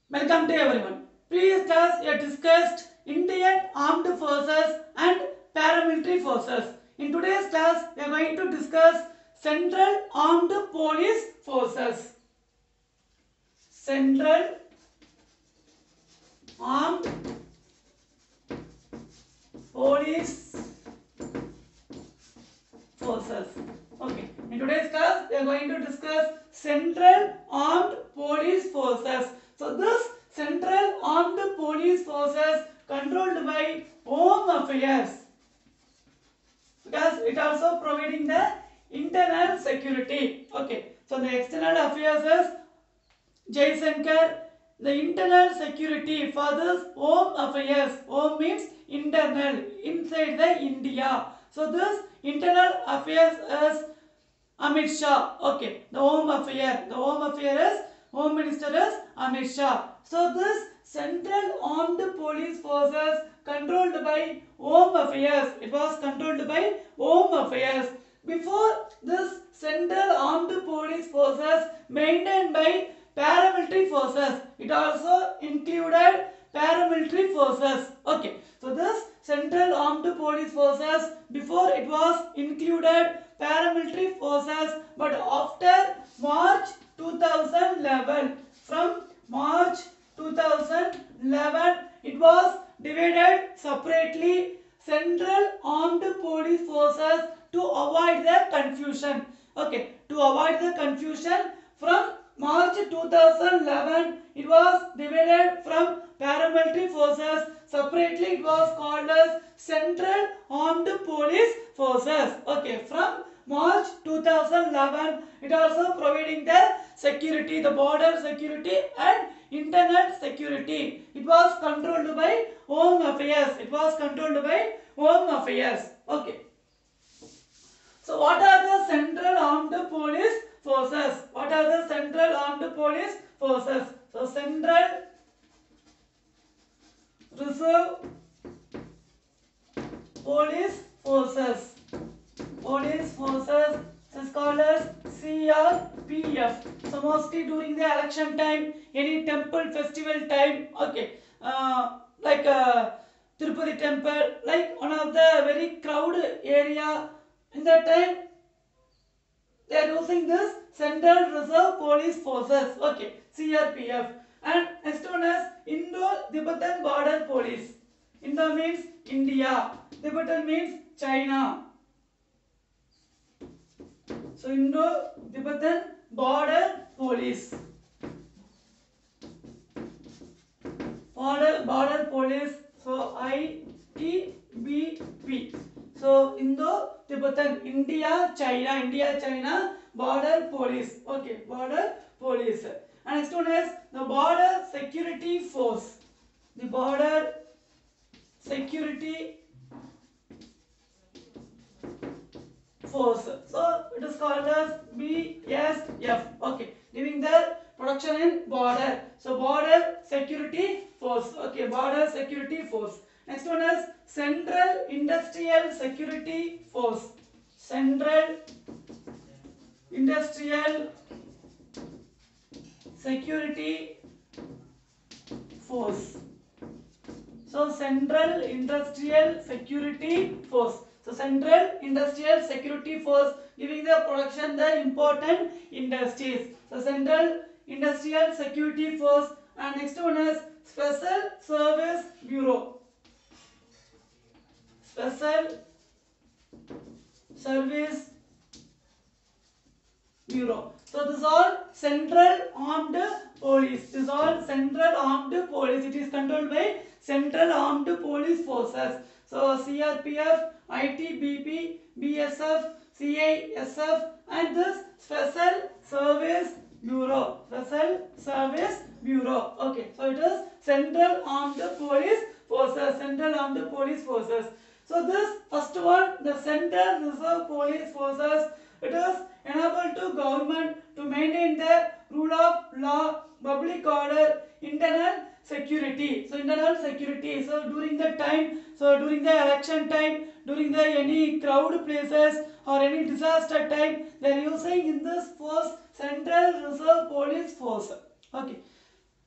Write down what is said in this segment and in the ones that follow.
Welcome to everyone. Previous class we have discussed Indian Armed Forces and Paramilitary Forces. In today's class we are going to discuss Central Armed Police Forces. Central Armed Police Forces. Okay. In today's class we are going to discuss Central Armed Police Forces. So this Central Armed Police Forces controlled by Home Affairs, because it also providing the internal security. Okay, so the external affairs is Jaisankar. The internal security for this Home Affairs. Home means internal, inside the India. So this internal affairs is Amit Shah. Okay, the Home Affair. The Home Affair is Home Minister is Amit Shah. So this Central Armed Police Forces controlled by Home Affairs. It was controlled by Home Affairs. Before this Central Armed Police Forces maintained by paramilitary forces. It also included paramilitary forces. Okay, so this Central Armed Police Forces, before it was included paramilitary forces, but after March 2011, from March 2011, it was divided separately Central Armed Police Forces to avoid the confusion. Okay, to avoid the confusion, from March 2011, it was divided from paramilitary forces. Separately, it was called as Central Armed Police Forces. Okay, from March 2011, it also providing the security, the border security and internal security. It was controlled by Home Affairs. It was controlled by Home Affairs. Okay. So what are the Central Armed Police Forces? What are the Central Armed Police Forces? So Central Reserve Police Forces. Police Forces is called as CRPF. So mostly during the election time, any temple festival time, okay, like Tirupati temple, like one of the very crowded area, in that time they are using this Central Reserve Police Forces, okay, CRPF. And next one is Indo-Tibetan Border Police. Indo means India, Tibetan means China. So Indo-Tibetan Border Police. Border Police. So ITBP. So Indo-Tibetan, India, China Border Police. Okay, Border Police. And next one is the Border Security Force. The Border Security Force. So it is called as BSF. Okay, giving the protection in border. So Border Security Force. Okay, Border Security Force. Next one is Central Industrial Security Force. Central Industrial Security Force. So Central Industrial Security Force. So Central Industrial Security Force giving the protection the important industries. So Central Industrial Security Force. And next one is Special Service Bureau. Special Service Bureau. So this is all Central Armed Police. This is all Central Armed Police. It is controlled by Central Armed Police Forces. So CRPF, ITBP, BSF, CISF and this Special Service Bureau. Special Service Bureau. Okay, so it is Central Armed Police Forces. Central Armed Police Forces. So this first one, the Central Reserve Police Forces, it is enabled to government to maintain the rule of law, public order, internal security. So internal security. So during the time, so during the election time, during the any crowd places or any disaster time, they are using in this force Central Reserve Police Force. Okay.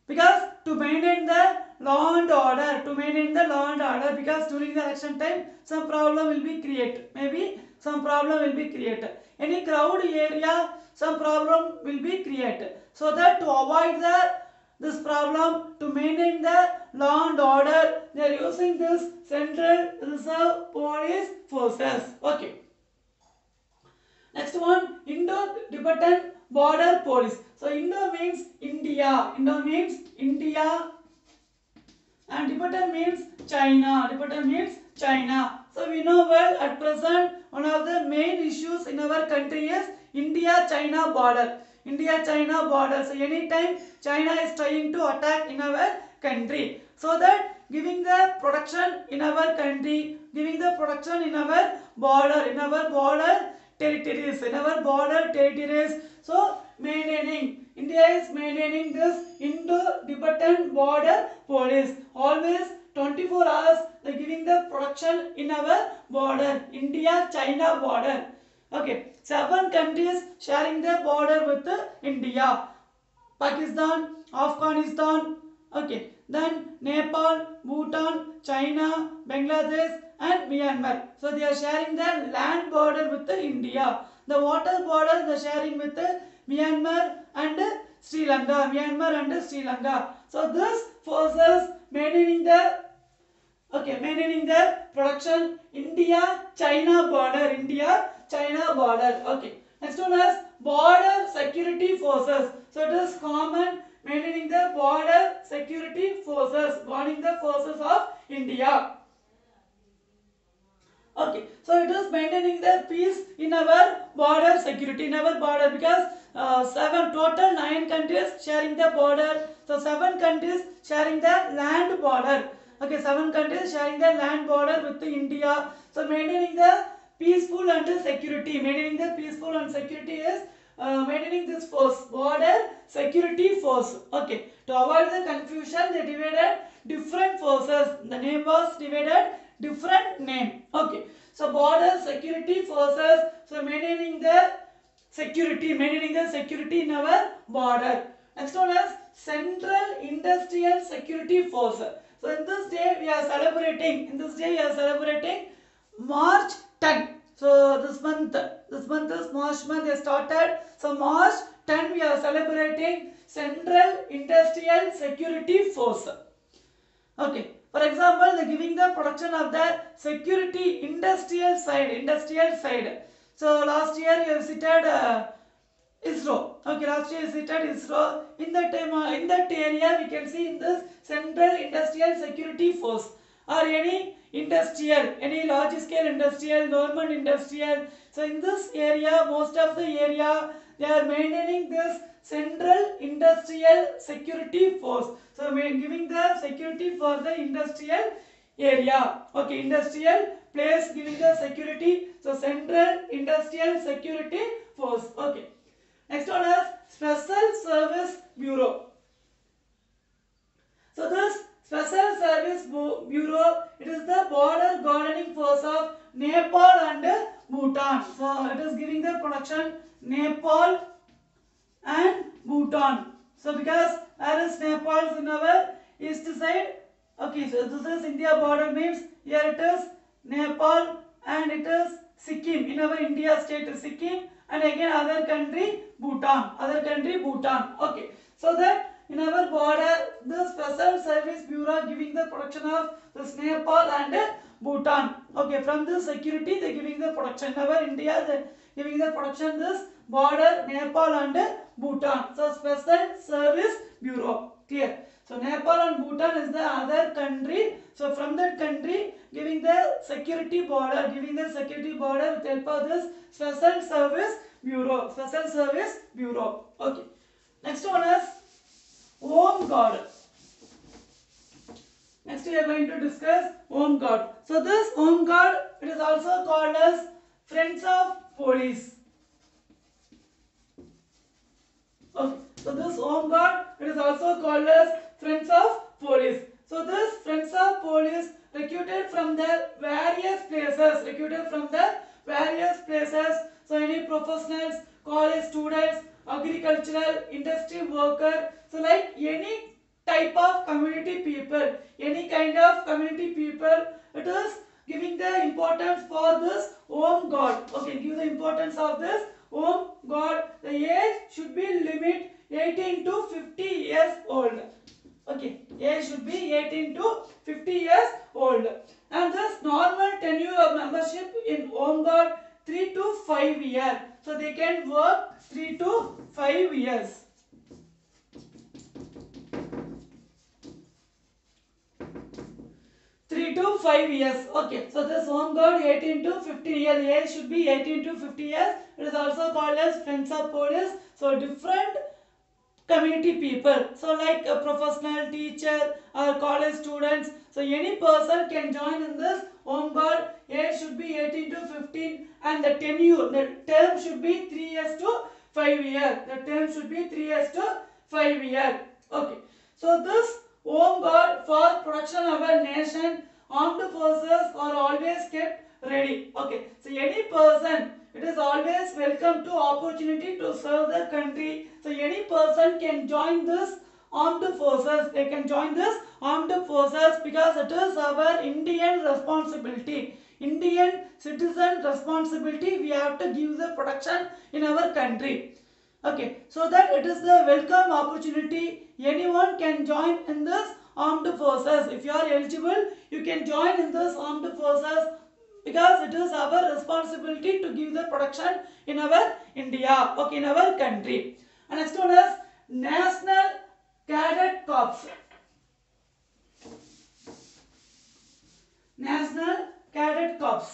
because to maintain the law and order, because during the election time some problem will be created, maybe some problem will be created, any crowd area some problem will be created, so that to avoid this problem, to maintain the law and order, they are using this Central Reserve Police Forces. Okay. Next one, Indo-Tibetan Border Police. So Indo means India. Indo means India, and Tibetan means China. Tibetan means China. So we know well at present one of the main issues in our country is India-China border. India-China border. So anytime China is trying to attack in our country, so that giving the protection in our country, giving the protection in our border territories. So India is maintaining this Indo-Tibetan border police. Always 24 hours they giving the protection in our border, India-China border. Okay, 7 countries sharing their border with India: Pakistan, Afghanistan, okay, then Nepal, Bhutan, China, Bangladesh and Myanmar. So they are sharing their land border with India. The water border they are sharing with Myanmar and Sri Lanka. So this forces maintaining the production India-China border. Okay. Next one is border security forces. So it is common maintaining the border security forces, guarding the forces of India. Okay, so it is maintaining the peace in our border security, in our border, because 9 countries sharing the border. So 7 countries sharing the land border. Okay, 7 countries sharing the land border with India. So maintaining the peaceful and security. Maintaining the peaceful and security is maintaining this force, border security force. Okay, to avoid the confusion, they divided different forces. The name was divided different name. Okay, so border security forces. So maintaining the security in our border. Next one is Central Industrial Security Force. So in this day we are celebrating. March 10. So this month is March month. They started. So March 10 we are celebrating Central Industrial Security Force. Okay. For example, they are giving the protection of the security industrial side. So last year you visited ISRO. Okay, last year you visited ISRO. In that time, in that area, we can see in this Central Industrial Security Force, or any industrial, any large scale industrial, government industrial. So in this area, most of the area, they are maintaining this Central Industrial Security Force. So we are giving the security for the industrial area. Okay, industrial place giving the security. So Central Industrial Security Force. Okay. Next one is Special Service Bureau. So this Special Service Bureau, it is the border guarding force of Nepal and Bhutan. So it is giving the protection Nepal and Bhutan. So because where is Nepal in our east side? Okay, so this is India border, means here it is Nepal and it is Sikkim. In our India state is Sikkim, and again other country Bhutan. Okay, so that in our border the Special Service Bureau giving the protection of this Nepal and Bhutan. Okay, from this security they giving the protection. In our India they giving the protection this border Nepal and Bhutan. So Special Service Bureau. Clear? So Nepal and Bhutan is the other country. So from that country giving the security border with help of this Special Service Bureau. Okay. Next one is Home Guard. Next we are going to discuss Home Guard. So this Home Guard, it is also called as Friends of Police. Okay. So this Home Guard, it is also called as Friends of Police. So this Friends of Police recruited from the various places. So any professionals, college students, agricultural, industry worker. So like any type of community people, any kind of community people. It is giving the importance for this home god. Okay, give the importance of this home god. The age should be limit 18 to 50 years old. Okay, age should be 18 to 50 years old. And this normal tenure of membership in home guard 3 to 5 years. So they can work 3 to 5 years. 3 to 5 years. Okay, so this home guard 18 to 50 years. Age should be 18 to 50 years. It is also called as friends of police. So different community people. So like a professional teacher or college students. So any person can join in this home guard. Age should be 18 to 15 and the tenure, the term should be 3 years to 5 years. The term should be 3 years to 5 years. Okay. So this home guard for protection of our nation, armed forces are always kept ready. Okay. So any person, it is always welcome to opportunity to serve the country. So any person can join this armed forces. They can join this armed forces because it is our Indian responsibility. Indian citizen responsibility. We have to give the protection in our country. Okay, so that it is the welcome opportunity. Anyone can join in this armed forces. If you are eligible, you can join in this armed forces because it is our responsibility to give the protection in our India, okay, in our country. And next one is National Cadet Corps. National Cadet Corps.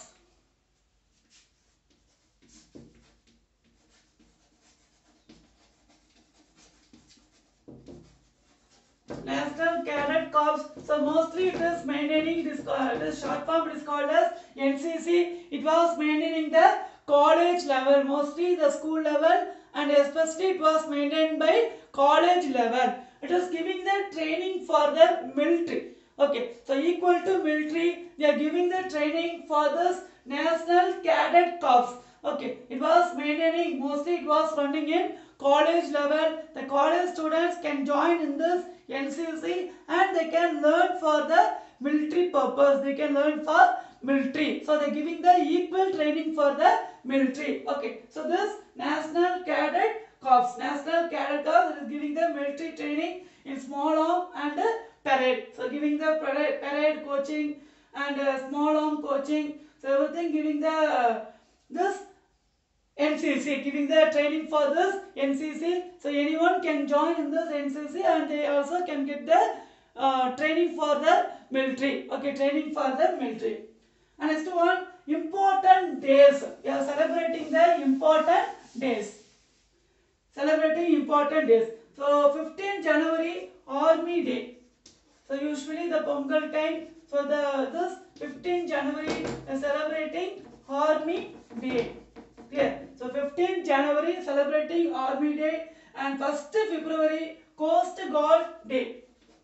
National Cadet Corps. So mostly it is maintaining this. This short form it is called as NCC. It was maintaining the college level, mostly the school level, and especially it was maintained by college level. It is giving the training for the military. Okay, so equal to military, they are giving the training for this National Cadet Corps. Okay, it was maintaining, mostly it was running in college level. The college students can join in this NCC and they can learn for the military purpose. They can learn for military. So they are giving the equal training for the military. Okay, so this National Cadet Corps. National Cadet Corps is giving the military training in small arm and parade. So giving the parade coaching and small arm coaching. So everything giving the this NCC, giving the training for this NCC. So anyone can join in this NCC and they also can get the training for the military. Okay, training for the military. And next one, important days. We are celebrating the important days. Celebrating important days. So 15 January Army Day. So usually the Pongal time. So this 15 January is celebrating Army Day. Clear. So 15 January celebrating Army Day and 1st February Coast Guard Day.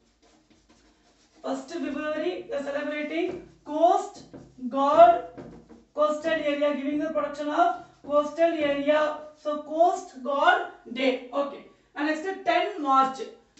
1st February we are celebrating Coast Guard, coastal area, giving the protection of coastal area. So Coast Guard Day. Okay. And next 10 March.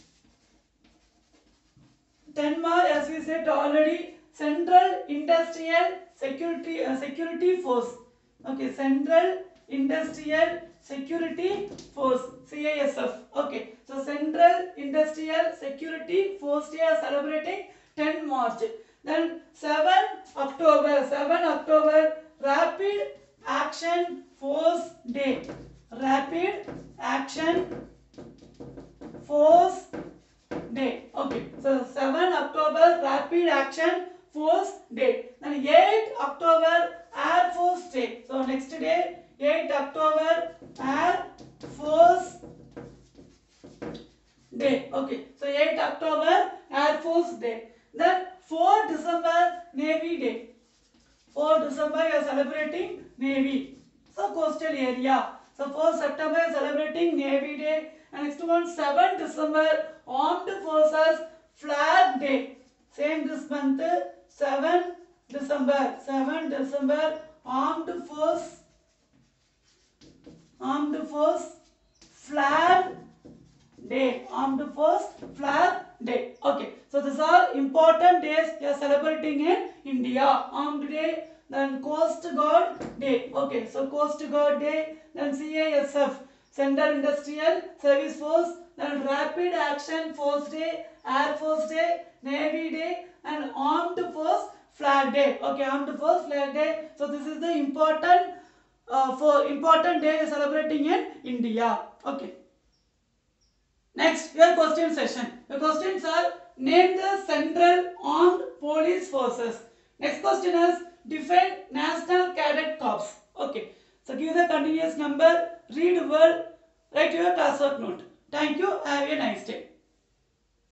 10 March, as we said already, Central Industrial Security Force. Okay, Central Industrial Security Force, CISF. Okay, so Central Industrial Security Force they are celebrating 10 March. Then 7 October, 7 October, Rapid Action Force Day. Rapid Action Force Day. Okay, so 7 October, Rapid Action Force Day. Then 8 October, Air Force Day. So next day, 8 October, Air Force Day. Okay, so 8 October, Air Force Day. Then 4 December, Navy Day. 4 December, you are celebrating Navy. So coastal area. So 4 September, you are celebrating Navy Day. And next one, 7 December, Armed Forces Flag Day. Same this month, 7 December. 7 December, Armed Force Flag Day. Armed Force Flag Day. important days we are celebrating in India. Armed Day, then Coast Guard Day. Okay, so Coast Guard Day, then CISF, Central Industrial Service Force, then Rapid Action Force Day, Air Force Day, Navy Day, and Armed Force Flag Day. Okay, Armed Force Flag Day. So this is the important day we are celebrating in India. Okay. Next, your question session. The questions are: name the Central Armed Police Forces. Next question is: define National Cadet Corps. Okay. So give the continuous number, read word, write your task note. Thank you. Have a nice day.